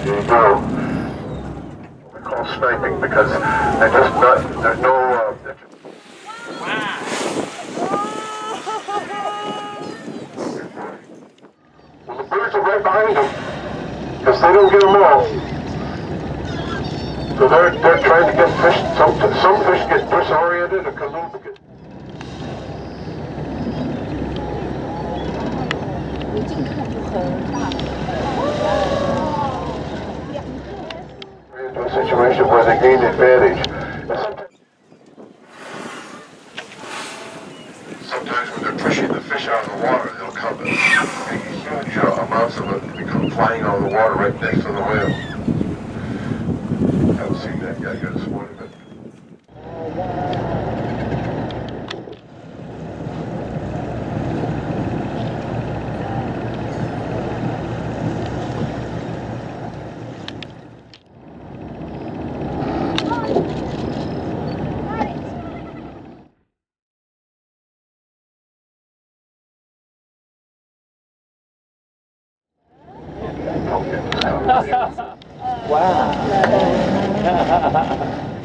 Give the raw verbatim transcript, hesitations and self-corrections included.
you do. We call sniping because they're just not, there's no, uh, they're just... Well, the birds are right behind them, because they don't get them all. So they're, they're trying to get fish, some, some fish get disoriented, a canoe gets... Into a situation where they gain advantage. Sometimes when they're pushing the fish out of the water, they'll come and huge uh, amounts of it become flying out of the water right next to the whale. I haven't seen that yet. I got a spot of it. Wow.